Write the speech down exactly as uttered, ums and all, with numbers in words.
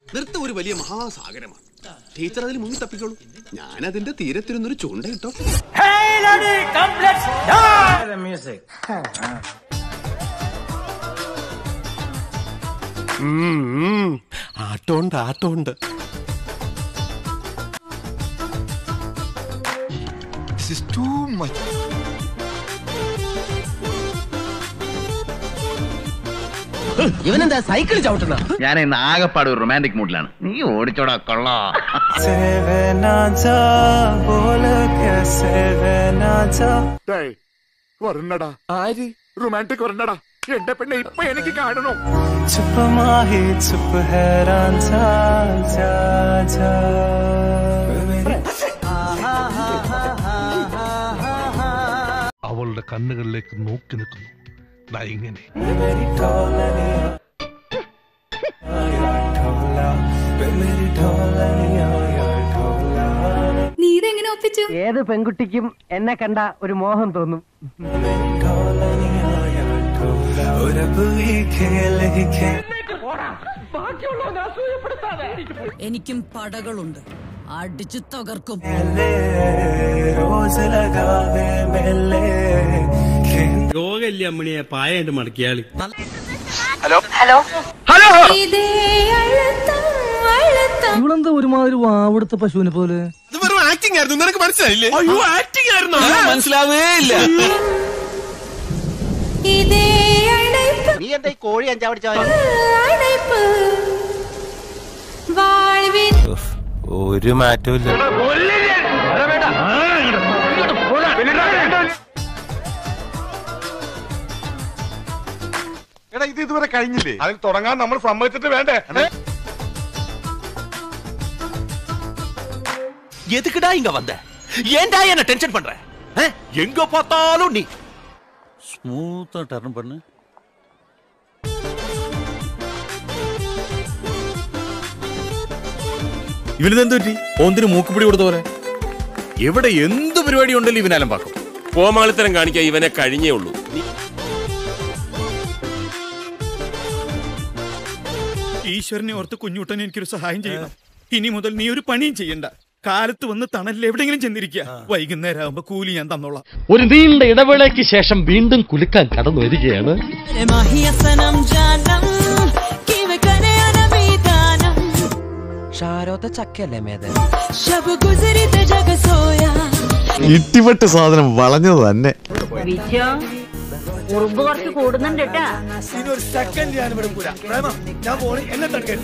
നൃത്തം ഒരു വലിയ മഹാസാഗരമാണ്. ടീച്ചർ അതിൽ മുങ്ങി തപ്പിക്കോളൂ. ഞാൻ അതിന്റെ തീരത്തിരുന്നൊരു ചൂണ്ട കിട്ടോ. ആട്ടോണ്ട് ആട്ടോണ്ട് ഇവനെന്താ സൈക്കിൾ ചവിട്ടുന്ന? ഞാൻ ഇന്ന് ആകെപ്പാട് ഒരു റൊമാൻറ്റിക് മൂഡിലാണ്. നീ ഓടിച്ചോടാ കൊള്ളാ. വരണടാ ആര് റൊമാൻറ്റിക് വരണടാ. എന്റെ പെണ്ണെ ഇപ്പൊ എനിക്ക് കാണണോ? അവളുടെ കണ്ണുകളിലേക്ക് നോക്കി നിൽക്കുന്നു. ഇങ്ങനെ നീ ഇതെങ്ങനെ ഒപ്പിച്ചു? ഏത് പെൺകുട്ടിക്കും എന്നെ കണ്ട ഒരു മോഹം തോന്നും. എനിക്കും പടകളുണ്ട്, അടിച്ചു തകർക്കും. രോഗല്ലേ അമ്മണിയെ പായായിട്ട് മടക്കിയാളി. ഹലോ ഹലോ ഹലോ ഇവളെന്താ ഒരുമാതിരി വാവെടുത്ത പശുവിനെ പോലെ? ഇത് വെറും ആക്ടിംഗ് ആയിരുന്നു. നിനക്ക് മനസ്സിലായില്ലേ? അയ്യോ ആക്ടിംഗ് ആയിരുന്നു. മനസ്സിലാവേ ഇല്ല. നീ എന്താ കോഴി അഞ്ചാ പഠിച്ച? ഒരു മാറ്റവും ഇല്ല. എടാ ഇത് ഇതുവരെ കഴിഞ്ഞില്ലേ? അതിൽ തുടങ്ങാൻ നമ്മൾ സമ്മതിച്ചിട്ട് വേണ്ടേ? எதுக்குடா இங்க வந்த? ஏன்டா என்ன டென்ஷன் பண்ற? எங்க பார்த்தாலும் நீ സ്മൂത്ത് ടർൺ പണ്ണ്. ഇവനെന്തു പറ്റി? ഓന്തിന് മൂക്കുപിടി കൊടുത്ത പോലെ. എവിടെ എന്ത് പരിപാടി ഉണ്ടല്ലോ ഇവനാലും പാക്കും. കോമാളിത്തരം കാണിക്കാൻ ഇവനെ കഴിഞ്ഞേ ഉള്ളൂ. ഈശ്വരനെ ഓർത്ത് കുഞ്ഞുട്ടൻ എനിക്കൊരു സഹായം ചെയ്യണം. ഇനി മുതൽ നീ ഒരു പണിയും ചെയ്യണ്ട. കാലത്ത് വന്ന് തണലിൽ എവിടെയെങ്കിലും ചെന്നിരിക്കുക. വൈകുന്നേരം ആകുമ്പോ കൂലി ഞാൻ തന്നോളാം. ഒരു നീണ്ട ഇടവേളയ്ക്ക് ശേഷം വീണ്ടും കുലുക്കാൻ കടന്നു വരികയാണ്. ഇട്ടിപ്പെട്ട് സാധനം വളഞ്ഞത് തന്നെ. ഉറുമ്പ് കുറച്ച് കൂടുന്നുണ്ട് കേട്ടാ. ഇതൊരു സെക്കൻഡ് ഞാൻ ഇവിടെ കൂടാ. ഞാൻ പോണി എന്നെ തടക്കരുത്.